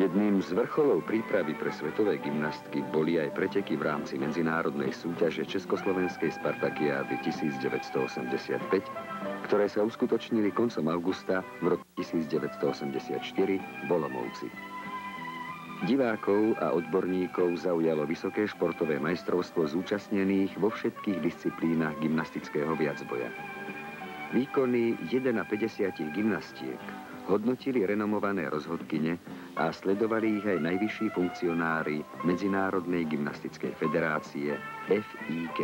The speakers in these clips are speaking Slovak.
Jedným z vrcholov prípravy pre svetové gymnastky boli aj preteky v rámci medzinárodnej súťaže Československej Spartakiády 1985, ktoré sa uskutočnili koncom augusta v roku 1984 v Olomouci. Divákov a odborníkov zaujalo vysoké športové majstrovstvo zúčastnených vo všetkých disciplínach gymnastického viacboja. Výkony 51 gymnastiek hodnotili renomované rozhodkyne a sledovali ich aj najvyšší funkcionári Medzinárodnej gymnastickej federácie FIG.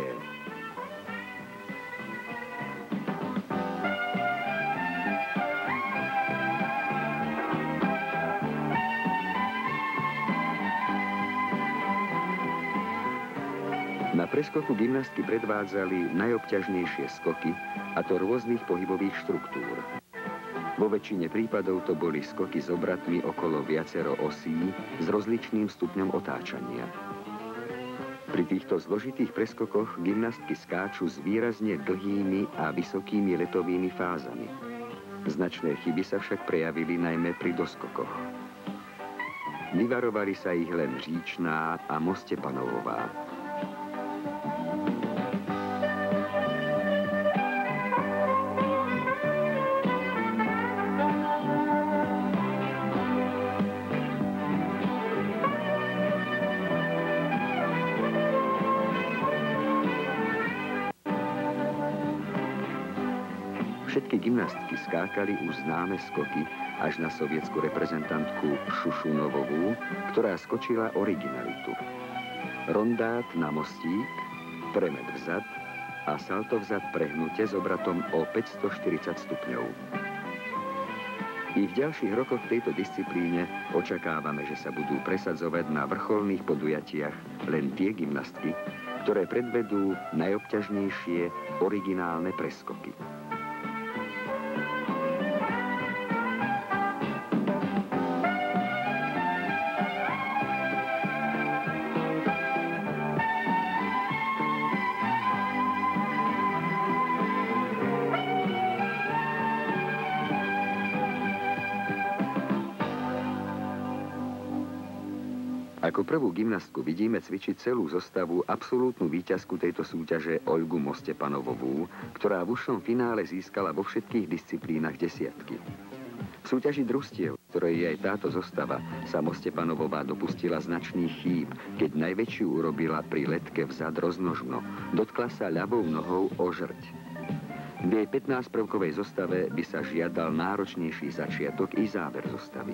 Na preskoku gymnastky predvádzali najobťažnejšie skoky, a to rôznych pohybových štruktúr. Vo väčšine prípadov to boli skoky s obratmi okolo viacero osí s rozličným stupňom otáčania. Pri týchto zložitých preskokoch gymnastky skáču s výrazne dlhými a vysokými letovými fázami. Značné chyby sa však prejavili najmä pri doskokoch. Vyvarovali sa ich len Ricna a Mostepanovová. Všetky gymnastky skákali už známe skoky až na sovietsku reprezentantku Shushunnovovú, ktorá skočila originalitu. Rondát na mostík, premet vzad a salto vzad prehnutie s obratom o 540 stupňov. I v ďalších rokoch v tejto disciplíne očakávame, že sa budú presadzovať na vrcholných podujatiach len tie gymnastky, ktoré predvedú najobťažnejšie originálne preskoky. Ako prvú gymnastku vidíme cvičiť celú zostavu absolútnu víťazku tejto súťaže Olgu Mostepanovovú, ktorá v užšom finále získala vo všetkých disciplínach desiatky. V súťaži družstiev, ktorej je aj táto zostava, sa Mostepanovová dopustila značných chýb, keď najväčšiu urobila pri letke vzad roznožno. Dotkla sa ľavou nohou o žrť. V jej 15-prvkovej zostave by sa žiadal náročnejší začiatok i záver zostavy.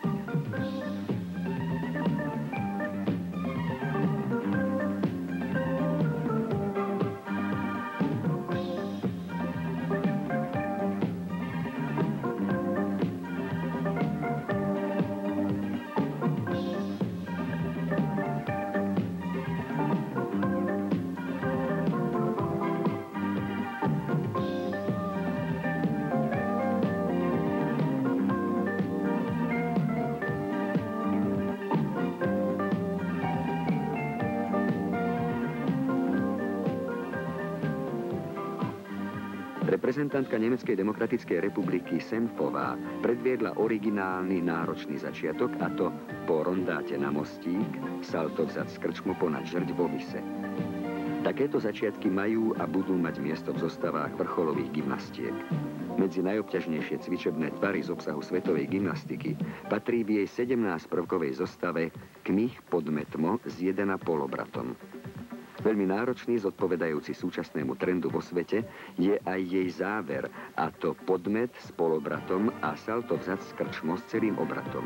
Reprezentantka Nemeckej demokratickej republiky Senfová predviedla originálny náročný začiatok, a to po rondáte na mostík, salto vzad z krčmu ponad žrť vo vise. Takéto začiatky majú a budú mať miesto v zostavách vrcholových gymnastiek. Medzi najobťažnejšie cvičebné tvary z obsahu svetovej gymnastiky patrí v jej 17-prvkovej zostave kmih podmetmo s 1,5 obratom. Veľmi náročný, zodpovedajúci súčasnému trendu vo svete, je aj jej záver, a to podmet s polobratom a salto vzad z krčmo s celým obratom.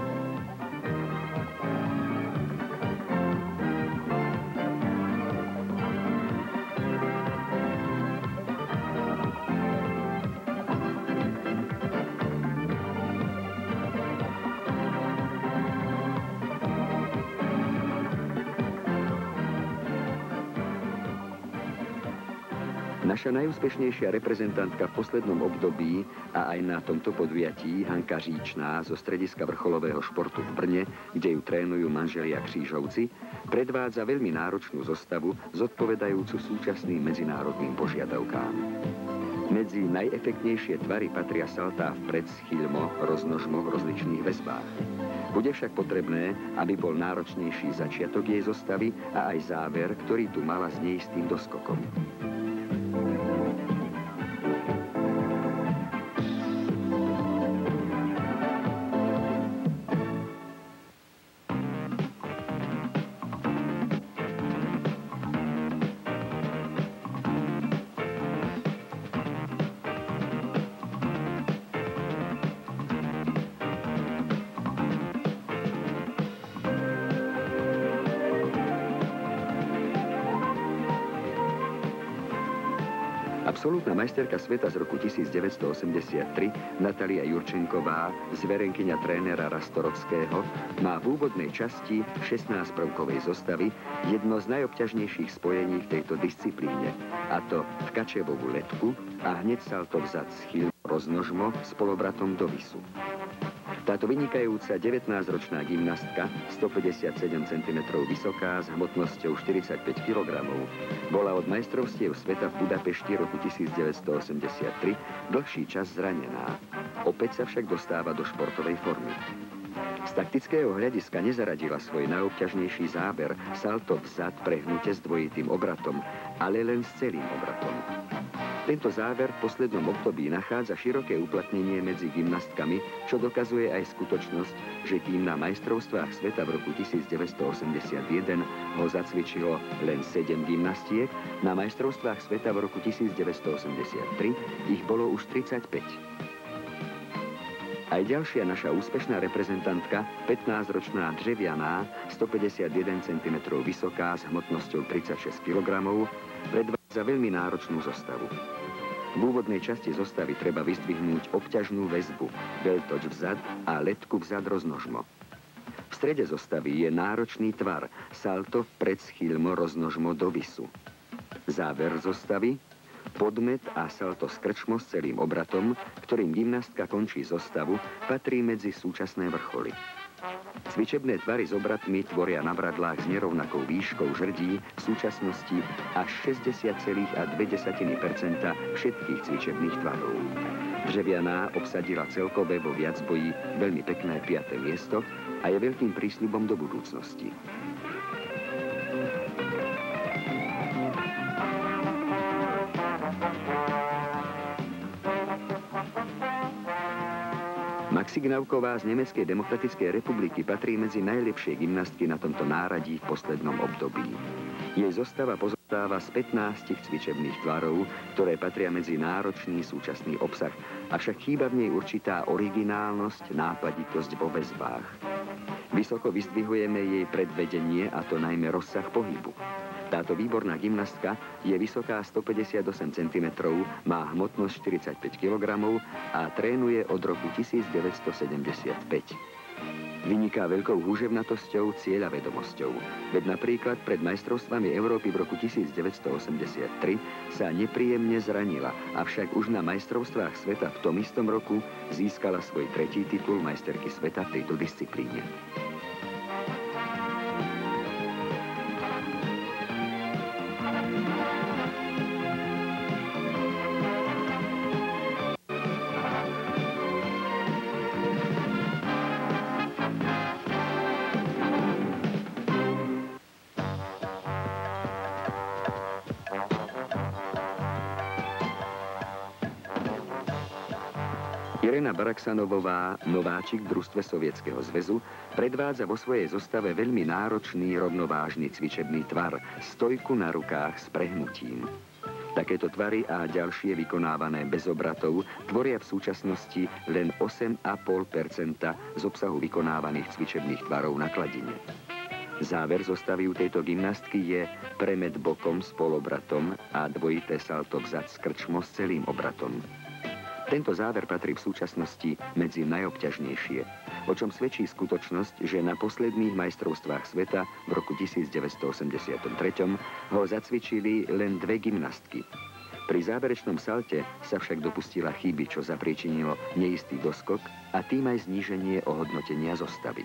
Naša najúspešnejšia reprezentantka v poslednom období a aj na tomto podujatí, Hanka Ricna zo strediska vrcholového športu v Brne, kde ju trénujú manželia Křížovci, predvádza veľmi náročnú zostavu zodpovedajúcu súčasným medzinárodným požiadavkám. Medzi najefektnejšie tvary patria saltá vpred s chýľmo, roznožmo v rozličných väzbách. Bude však potrebné, aby bol náročnejší začiatok jej zostavy a aj záver, ktorý tu mala s neistým doskokom. Absolútna majsterka sveta z roku 1983, Natalia Yurchenková, zverenkyňa trénera Rastorovského, má v úvodnej časti 16-prvkovej zostavy jedno z najobťažnejších spojení v tejto disciplíne, a to tkačevovú letku a hneď salto vzad schyl roznožmo s polobratom do visu. Táto vynikajúca 19-ročná gymnastka, 157 cm vysoká, s hmotnosťou 45 kg, bola od majstrovstiev sveta v Budapešti roku 1983 dlhší čas zranená. Opäť sa však dostáva do športovej formy. Z taktického hľadiska nezaradila svoj najobťažnejší záber salto vzad prehnutie s dvojitým obratom, ale len s celým obratom. Tento záver v poslednom období nachádza široké uplatnenie medzi gymnastkami, čo dokazuje aj skutočnosť, že kým na majstrovstvách sveta v roku 1981 ho zacvičilo len 7 gymnastiek, na majstrovstvách sveta v roku 1983 ich bolo už 35. Aj ďalšia naša úspešná reprezentantka, 15-ročná Dřevianá, 151 cm vysoká, s hmotnosťou 36 kg, predvádza veľmi náročnú zostavu. V úvodnej časti zostavy treba vyzdvihnúť obťažnú väzbu, veľtoč vzad a letku vzad roznožmo. V strede zostavy je náročný tvar, salto vpred schýlmo roznožmo do visu. Záver zostavy, podmet a salto skrčmo s celým obratom, ktorým gymnastka končí zostavu, patrí medzi súčasné vrcholy. Cvičebné tvary s obratmi tvoria na bradlách s nerovnakou výškou žrdí v súčasnosti až 60,2% všetkých cvičebných tvarov. Dřevianá obsadila celkové vo viacboji veľmi pekné 5. miesto a je veľkým prísľubom do budúcnosti. Maxi Gnaucková z Nemeckej demokratickej republiky patrí medzi najlepšie gymnastky na tomto náradí v poslednom období. Jej zostava pozostáva z 15 cvičebných tvarov, ktoré patria medzi náročný súčasný obsah, avšak chýba v nej určitá originálnosť, nápaditosť vo väzbách. Vysoko vyzdvihujeme jej predvedenie, a to najmä rozsah pohybu. Táto výborná gymnastka je vysoká 158 cm, má hmotnosť 45 kg a trénuje od roku 1975. Vyniká veľkou húževnatosťou, cieľavedomosťou. Veď napríklad pred majstrovstvami Európy v roku 1983 sa nepríjemne zranila, avšak už na majstrovstvách sveta v tom istom roku získala svoj 3. titul majsterky sveta v tejto disciplíne. Elena Shushunova, nováčik v družstve Sovietskeho zväzu, predvádza vo svojej zostave veľmi náročný rovnovážny cvičebný tvar, stojku na rukách s prehnutím. Takéto tvary a ďalšie vykonávané bez obratov tvoria v súčasnosti len 8,5% z obsahu vykonávaných cvičebných tvarov na kladine. Záver zostavy u tejto gymnastky je premet bokom s polobratom a dvojité salto vzad s krčmo s celým obratom. Tento záver patrí v súčasnosti medzi najobťažnejšie, o čom svedčí skutočnosť, že na posledných majstrovstvách sveta v roku 1983 ho zacvičili len 2 gymnastky. Pri záverečnom salte sa však dopustila chyby, čo zapríčinilo neistý doskok a tým aj zníženie ohodnotenia zostavy.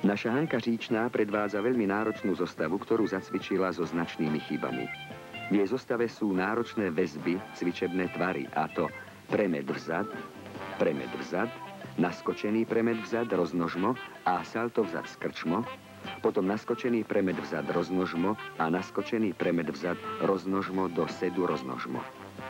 Naša Hanka Ricna predvádza veľmi náročnú zostavu, ktorú zacvičila so značnými chybami. V jej zostave sú náročné väzby, cvičebné tvary, a to premet vzad, naskočený premet vzad, roznožmo a salto vzad skrčmo, potom naskočený premet vzad, roznožmo a naskočený premet vzad, roznožmo do sedu, roznožmo.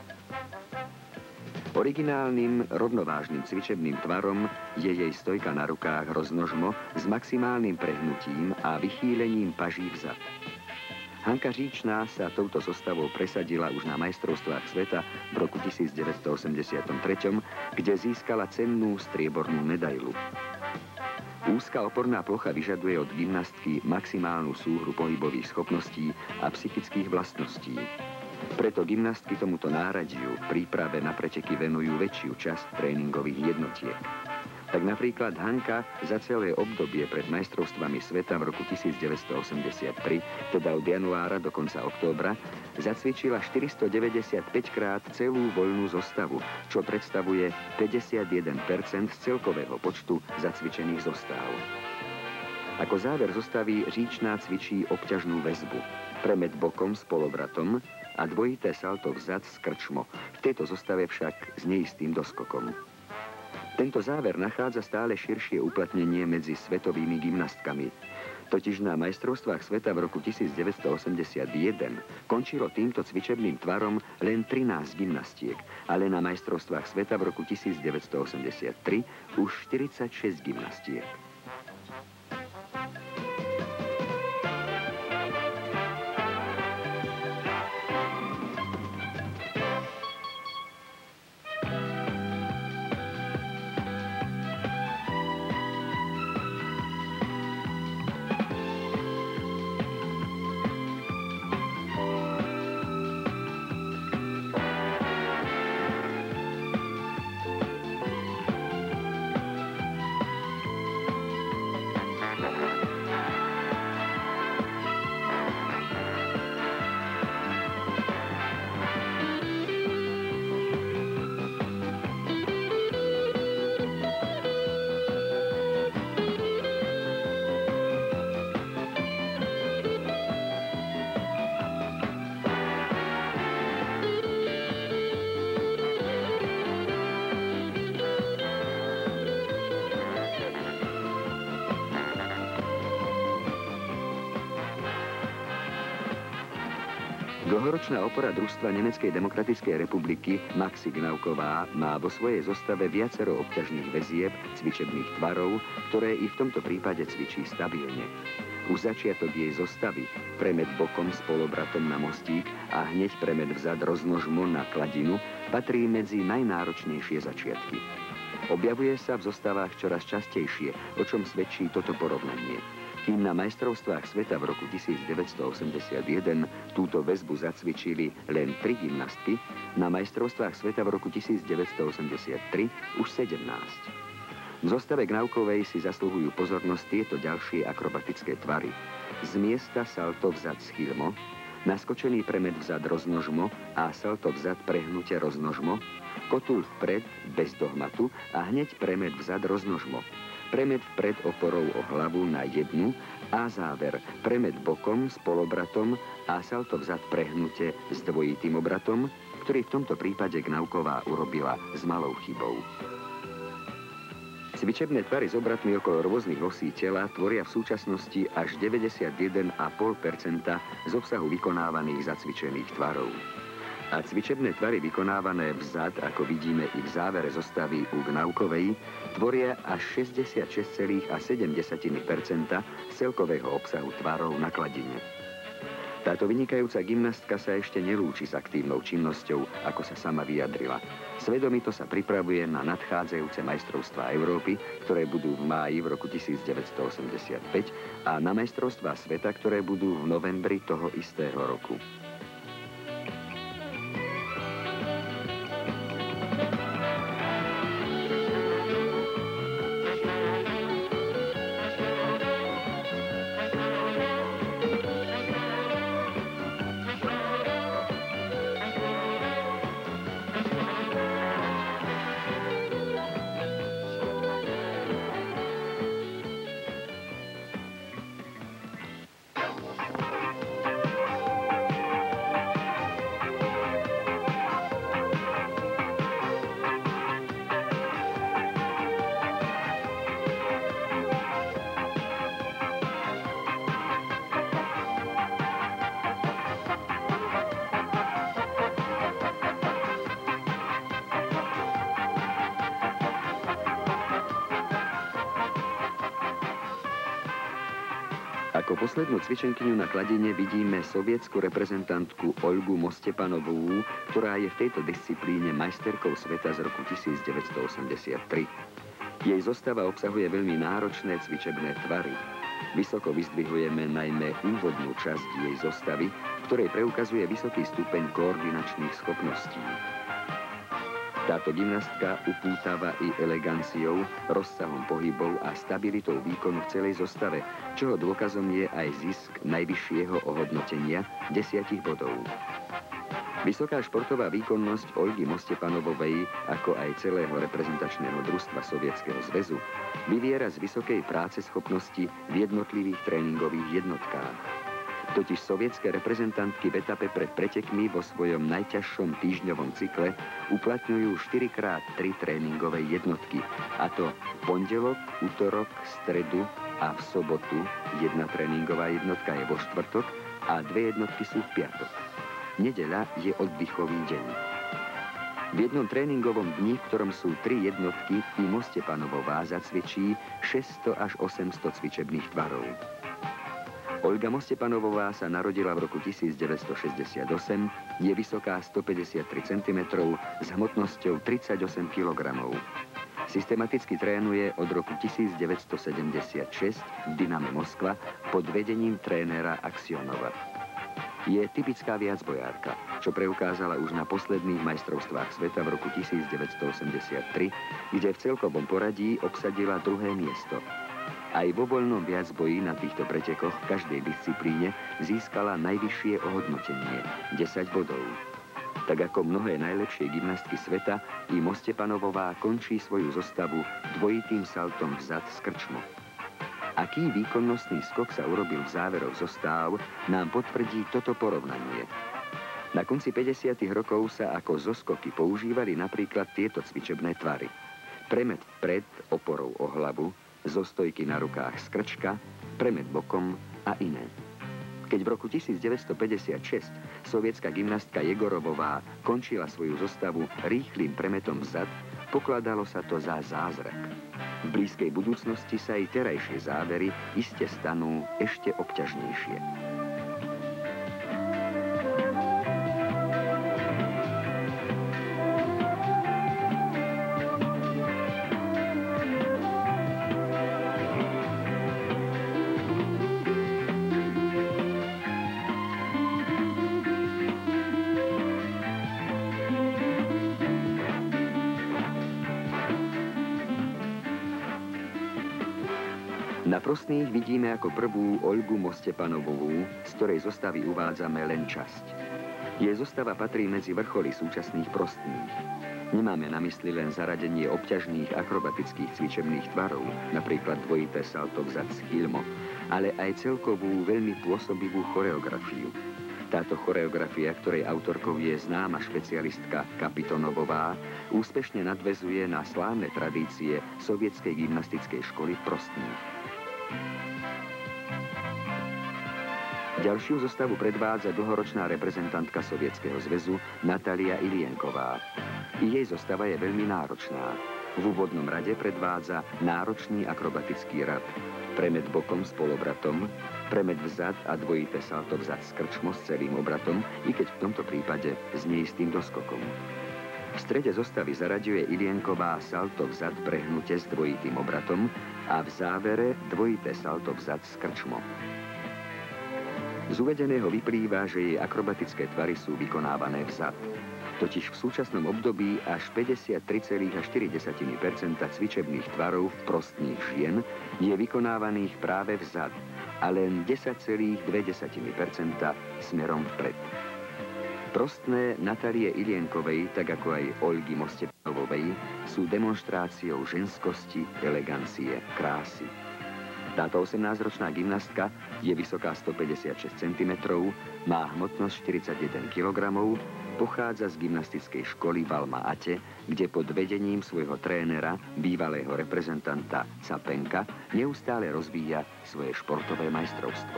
Originálnym rovnovážnym cvičebným tvarom je jej stojka na rukách roznožmo s maximálnym prehnutím a vychýlením paží vzad. Hanka Ricna sa touto zostavou presadila už na majstrovstvách sveta v roku 1983, kde získala cennú striebornú medailu. Úzka oporná plocha vyžaduje od gymnastky maximálnu súhru pohybových schopností a psychických vlastností. Preto gymnastky tomuto náradiu v príprave na preteky venujú väčšiu časť tréningových jednotiek. Tak napríklad Hanka za celé obdobie pred majstrovstvami sveta v roku 1983, teda od januára do konca októbra, zacvičila 495 krát celú voľnú zostavu, čo predstavuje 51% z celkového počtu zacvičených zostáv. Ako záver zostavy Ricna cvičí obťažnú väzbu, premet bokom s polobratom a dvojité salto vzad s krčmo, v tejto zostave však s neistým doskokom. Tento záver nachádza stále širšie uplatnenie medzi svetovými gymnastkami. Totiž na majstrovstvách sveta v roku 1981 končilo týmto cvičebným tvarom len 13 gymnastiek, ale na majstrovstvách sveta v roku 1983 už 46 gymnastiek. Dlhoročná opora družstva Nemeckej demokratickej republiky Maxi Gnaucková má vo svojej zostave viacero obťažných väzieb, cvičebných tvarov, ktoré i v tomto prípade cvičí stabilne. Už začiatok jej zostavy, premet bokom s polobratom na mostík a hneď premet vzad roznožmo na kladinu, patrí medzi najnáročnejšie začiatky. Objavuje sa v zostavách čoraz častejšie, o čom svedčí toto porovnanie. Kým na majstrovstvách sveta v roku 1981 túto väzbu zacvičili len 3 gymnastky, na majstrovstvách sveta v roku 1983 už 17. V zostave Gnauckovej si zasluhujú pozornosť tieto ďalšie akrobatické tvary. Z miesta salto vzad schylmo, naskočený premet vzad roznožmo a salto vzad prehnutie roznožmo, kotul vpred bez dohmatu a hneď premet vzad roznožmo. Premet vpred oporou o hlavu na jednu a záver premet bokom s polobratom a salto vzad prehnutie s dvojitým obratom, ktorý v tomto prípade Gnaucková urobila s malou chybou. Cvičebné tvary s obratmi okolo rôznych osí tela tvoria v súčasnosti až 91,5% z obsahu vykonávaných zacvičených tvarov. A cvičebné tvary vykonávané vzad, ako vidíme i v závere zostavy u Gnauckovej, tvoria až 66,7% z celkového obsahu tvarov na kladine. Táto vynikajúca gymnastka sa ešte nelúči s aktívnou činnosťou, ako sa sama vyjadrila. Svedomito sa pripravuje na nadchádzajúce majstrovstvá Európy, ktoré budú v máji v roku 1985 a na majstrovstvá sveta, ktoré budú v novembri toho istého roku. Ako poslednú cvičenkyňu na kladine vidíme sovietsku reprezentantku Olgu Mostepanovú, ktorá je v tejto disciplíne majsterkou sveta z roku 1983. Jej zostava obsahuje veľmi náročné cvičebné tvary. Vysoko vyzdvihujeme najmä úvodnú časť jej zostavy, v ktorej preukazuje vysoký stupeň koordinačných schopností. Táto gymnastka upútava i eleganciou, rozsahom pohybov a stabilitou výkonu v celej zostave, čoho dôkazom je aj zisk najvyššieho ohodnotenia 10 bodov. Vysoká športová výkonnosť Olgy Mostepanovovej, ako aj celého reprezentačného družstva Sovietskeho zväzu, vyviera z vysokej práce schopnosti v jednotlivých tréningových jednotkách. Totiž sovietské reprezentantky v etape pred pretekmi vo svojom najťažšom týždňovom cykle uplatňujú 4x3 tréningové jednotky, a to pondelok, utorok, stredu a v sobotu jedna tréningová jednotka je vo štvrtok a 2 jednotky sú v piatok. Nedeľa je oddychový deň. V jednom tréningovom dni, v ktorom sú 3 jednotky, i Mostepanovová zacvičí 600 až 800 cvičebných tvarov. Olga Mostepanovová sa narodila v roku 1968, je vysoká 153 cm s hmotnosťou 38 kg. Systematicky trénuje od roku 1976 v Dyname Moskva pod vedením trénera Aksionova. Je typická viacbojárka, čo preukázala už na posledných majstrovstvách sveta v roku 1983, kde v celkovom poradí obsadila 2. miesto. Aj vo voľnom viacboji na týchto pretekoch v každej disciplíne získala najvyššie ohodnotenie 10 bodov. Tak ako mnohé najlepšie gymnastky sveta, i Mostepanovová končí svoju zostavu dvojitým saltom vzad z krčmo. Aký výkonnostný skok sa urobil v záveroch zostáv, nám potvrdí toto porovnanie. Na konci 50. rokov sa ako zoskoky používali napríklad tieto cvičebné tvary. Premet vpred oporou o hlavu, zostojky na rukách z krčka, premet bokom a iné. Keď v roku 1956 sovietská gymnastka Jegorovová končila svoju zostavu rýchlým premetom vzad, pokladalo sa to za zázrak. V blízkej budúcnosti sa i terajšie závery iste stanú ešte obťažnejšie. Na prostných vidíme ako prvú Olgu Mostepanovovú, z ktorej zostavy uvádzame len časť. Jej zostava patrí medzi vrcholy súčasných prostných. Nemáme na mysli len zaradenie obťažných akrobatických cvičebných tvarov, napríklad dvojité salto vzad z Hilmo, ale aj celkovú veľmi pôsobivú choreografiu. Táto choreografia, ktorej autorkou je známa špecialistka Kapitonovová, úspešne nadväzuje na slávne tradície sovietskej gymnastickej školy prostných. Ďalšiu zostavu predvádza dlhoročná reprezentantka Sovietskeho zväzu Natalia Yurchenková. I jej zostava je veľmi náročná. V úvodnom rade predvádza náročný akrobatický rad. Premet bokom s polobratom, premet vzad a dvojité salto vzad z krčmo s celým obratom, i keď v tomto prípade s neistým doskokom. V strede zostavy zaraďuje Yurchenková salto vzad prehnutie s dvojitým obratom a v závere dvojité salto vzad z krčmo. Z uvedeného vyplýva, že jej akrobatické tvary sú vykonávané vzad. Totiž v súčasnom období až 53,4% cvičebných tvarov v prostných žien je vykonávaných práve vzad a len 10,2% smerom vpred. Prostné Natalie Yurchenkovej, tak ako aj Olgy Mostepanovovej, sú demonštráciou ženskosti, elegancie, krásy. Táto 18-ročná gymnastka je vysoká 156 cm, má hmotnosť 41 kg, pochádza z gymnastickej školy v Alma-Ate, kde pod vedením svojho trénera, bývalého reprezentanta Capenka, neustále rozvíja svoje športové majstrovstvo.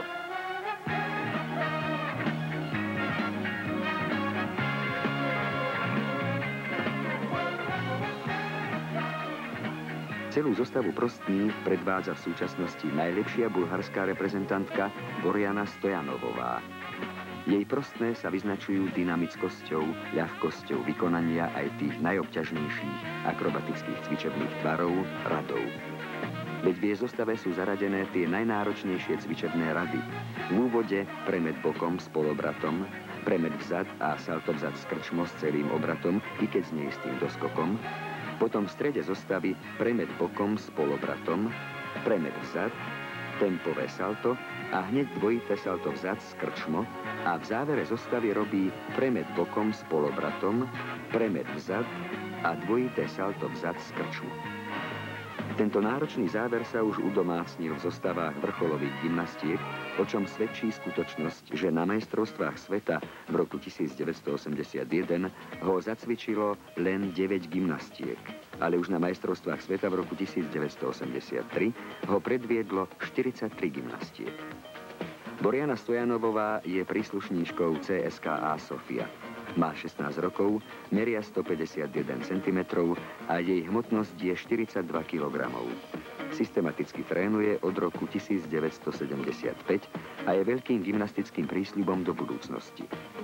Celú zostavu prostných predvádza v súčasnosti najlepšia bulharská reprezentantka Borjana Stojanovová. Jej prostné sa vyznačujú dynamickosťou, ľahkosťou vykonania aj tých najobťažnejších akrobatických cvičebných tvarov, radov. Veď v jej zostave sú zaradené tie najnáročnejšie cvičebné rady. V úvode premet bokom s polobratom, premet vzad a salto vzad s krčmo s celým obratom, i keď s neistým doskokom. Potom v strede zostavy premet bokom s polobratom, premet vzad, tempové salto a hneď dvojité salto vzad s krčmo a v závere zostavy robí premet bokom s polobratom, premet vzad a dvojité salto vzad s krčmo. Tento náročný záver sa už udomácnil v zostavách vrcholových gymnastiek, o čom svedčí skutočnosť, že na majstrovstvách sveta v roku 1981 ho zacvičilo len 9 gymnastiek, ale už na majstrovstvách sveta v roku 1983 ho predviedlo 43 gymnastiek. Borjana Stojanovová je príslušníčkou CSKA Sofia. Má 16 rokov, meria 151 cm a jej hmotnosť je 42 kg. Systematicky trénuje od roku 1975 a je veľkým gymnastickým prísľubom do budúcnosti.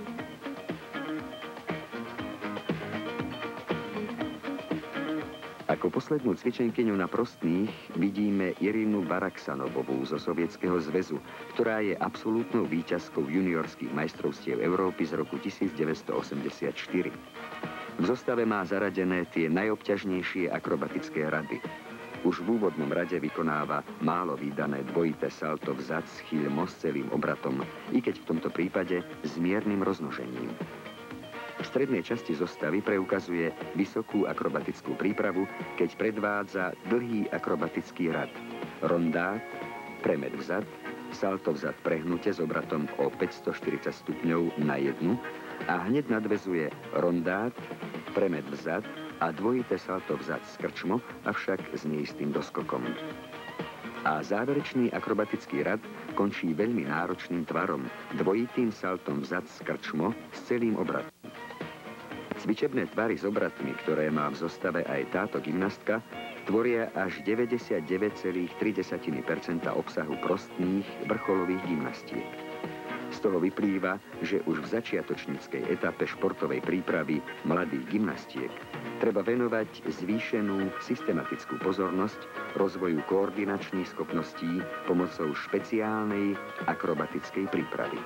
Ako poslednú cvičenkyňu na prostných vidíme Irinu Baraksanovovú zo Sovietskeho zväzu, ktorá je absolútnou víťazkou juniorských majstrovstiev Európy z roku 1984. V zostave má zaradené tie najobťažnejšie akrobatické rady. Už v úvodnom rade vykonáva málo vídané dvojité salto vzad s chýľmo s celým obratom, i keď v tomto prípade s miernym roznožením. V strednej časti zostavy preukazuje vysokú akrobatickú prípravu, keď predvádza dlhý akrobatický rad. Rondát, premet vzad, salto vzad prehnutie s obratom o 540 stupňov na jednu a hneď nadväzuje rondát, premet vzad a dvojité salto vzad s krčmo, avšak s neistým doskokom. A záverečný akrobatický rad končí veľmi náročným tvarom, dvojitým saltom vzad s krčmo s celým obratom. Cvičebné tvary s obratmi, ktoré má v zostave aj táto gymnastka, tvoria až 99,3% obsahu prostných vrcholových gymnastiek. Z toho vyplýva, že už v začiatočníckej etape športovej prípravy mladých gymnastiek treba venovať zvýšenú systematickú pozornosť rozvoju koordinačných schopností pomocou špeciálnej akrobatickej prípravy.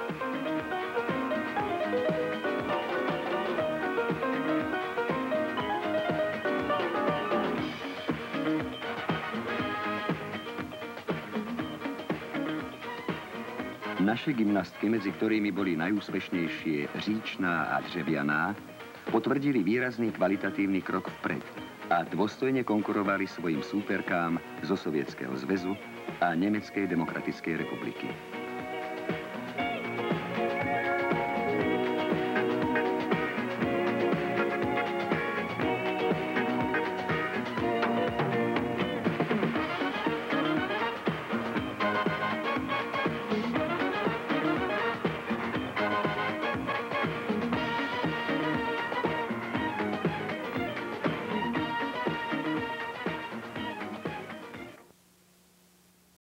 Naše gymnastky, medzi ktorými boli najúspešnejšie Říčná a Dřevianá, potvrdili výrazný kvalitatívny krok vpred a dôstojne konkurovali svojim súperkám zo Sovietskeho zväzu a Nemeckej demokratickej republiky.